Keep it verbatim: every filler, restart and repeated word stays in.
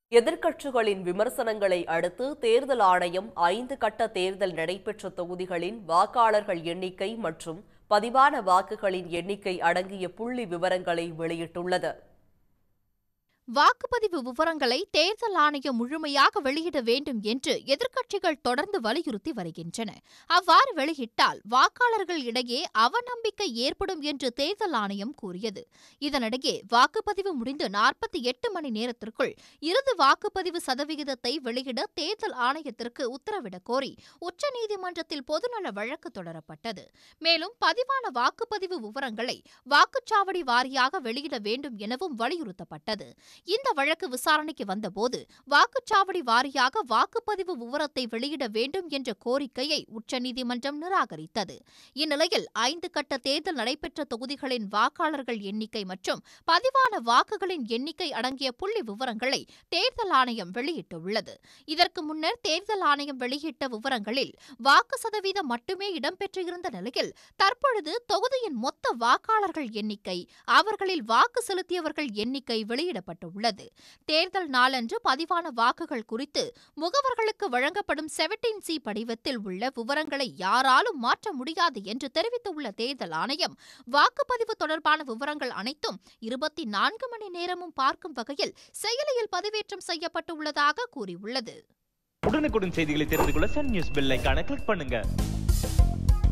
எதிர்க்கட்சிகளின் விமர்சனங்களை அடுத்து தேர்தல் ஆணையம் ஐந்து கட்ட தேர்தல் நடைபெற்ற தொகுதிகளின் வாக்காளர்கள் எண்ணிக்கை மற்றும் பதிவான வாக்குகளின் எண்ணிக்கை அடங்கிய புள்ளி விவரங்களை வெளியிட்டுள்ளது. வாக்குப்பதிவு விவரங்களை தேர்தல் ஆணையம் முழுமையாக வெளியிட வேண்டும் என்று எதிர்க்கட்சிகள் தொடர்ந்து வலியுறுத்தி வருகின்றன. அவ்வாறு வெளியிட்டால் வாக்காளர்கள் இடையே அவநம்பிக்கை ஏற்படும் என்று தேர்தல் ஆணையம் கூறியது. இதனிடையே வாக்குப்பதிவு முடிந்து நாற்பத்தி எட்டு மணி நேரத்திற்குள் இறுதி வாக்குப்பதிவு சதவிகிதத்தை வெளியிட தேர்தல் ஆணையத்திற்கு உத்தரவிடக் கோரி உச்சநீதிமன்றத்தில் பொதுநல வழக்கு தொடரப்பட்டது. மேலும் பதிவான வாக்குப்பதிவு விவரங்களை வாக்குச்சாவடி வாரியாக வெளியிட வேண்டும் எனவும் வலியுறுத்தப்பட்டது. இந்த வழக்கு விசாரணைக்கு வந்தபோது வாக்குச்சாவடி வாரியாக வாக்குப்பதிவு விவரத்தை வெளியிட வேண்டும் என்ற கோரிக்கையை உச்சநீதிமன்றம் நிராகரித்தது. இந்நிலையில் ஐந்து கட்ட தேர்தல் நடைபெற்ற தொகுதிகளின் வாக்காளர்கள் எண்ணிக்கை மற்றும் பதிவான வாக்குகளின் எண்ணிக்கை அடங்கிய புள்ளி விவரங்களை தேர்தல் ஆணையம் வெளியிட்டுள்ளது. இதற்கு முன்னர் தேர்தல் ஆணையம் வெளியிட்ட விவரங்களில் வாக்கு சதவீதம் மட்டுமே இடம்பெற்றிருந்த நிலையில் தற்பொழுது தொகுதியின் மொத்த வாக்காளர்கள் எண்ணிக்கை, அவர்களில் வாக்கு செலுத்தியவர்கள் எண்ணிக்கை வெளியிடப்பட்டுள்ளது. உள்ளது. தேர்தல் நாளன்று பதிவான வாக்குகள் குறித்து முகவர்களுக்கு வழங்கப்படும் செவன்டீன் சி படிவத்தில் உள்ள விவரங்களை யாராலும் மாற்ற முடியாது என்று தெரிவித்துள்ள தேர்தல் ஆணையம், வாக்குப்பதிவு தொடர்பான விவரங்கள் அனைத்தும் இருபத்தி நான்கு மணி நேரமும் பார்க்கும் வகையில் செயலியில் பதிவேற்றம் செய்யப்பட்டுள்ளதாக கூறியுள்ளது. உடனுக்குடன் செய்திகளை தெரிந்து கொள்ள சன் நியூஸ் பெல் ஐகானை கிளிக் பண்ணுங்க.